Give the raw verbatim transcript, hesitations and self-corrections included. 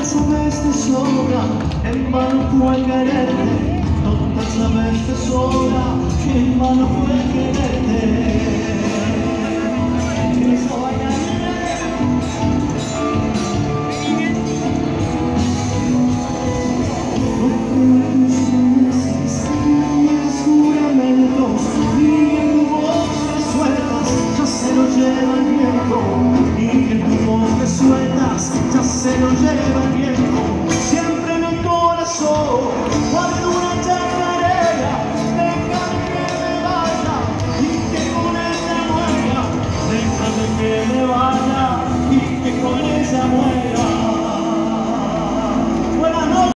sabes de sobra, en vano fue quererte. Tonta sabes de sobra, que en vano fue quererte. Lleva el viento y en tu voz me sueltas, ya se lo lleva el